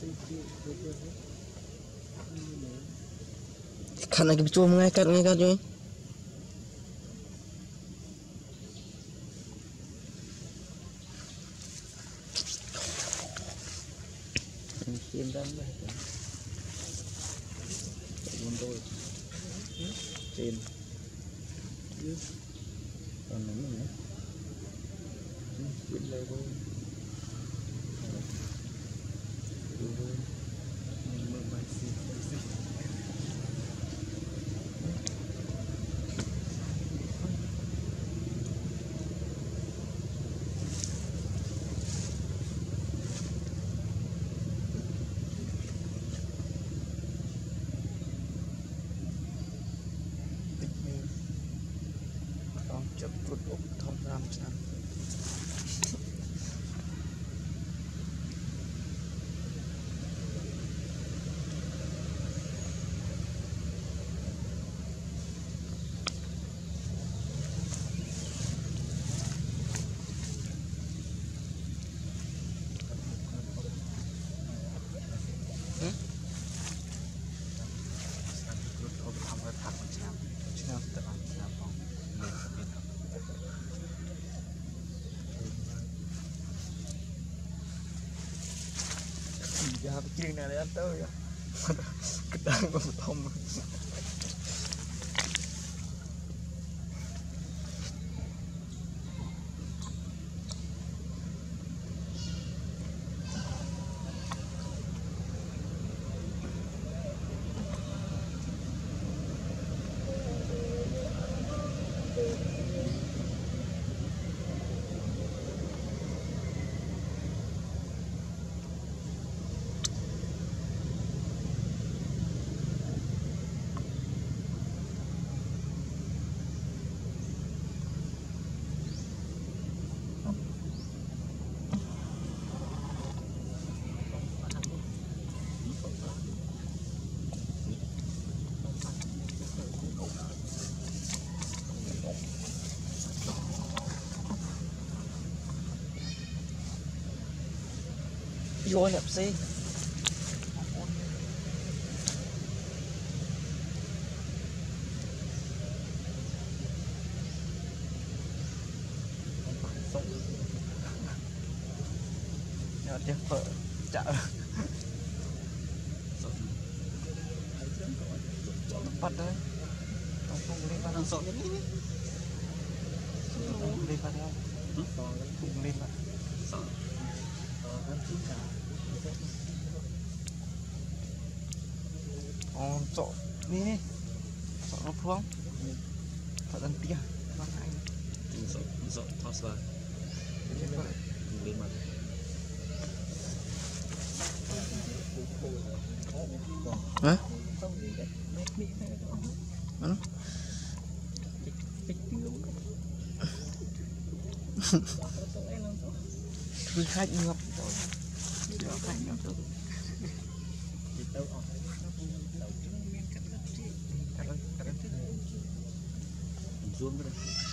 khăn này cái chôm ngay cắt cho trên đó tôi trên còn nữa bên đây thôi chụp rút ốc thông ram sao giờ cái chuyện này để anh tới cái đang còn thông vô nhập xí nhớ chứ vợ chợ bắt đấy không lên vào sọ cái này không lên vào đâu không lên vào sọ đi sọ nó phương sọ đằng tia mang anh sọ thao sờ lên mặt hả cứ khách ngập zoom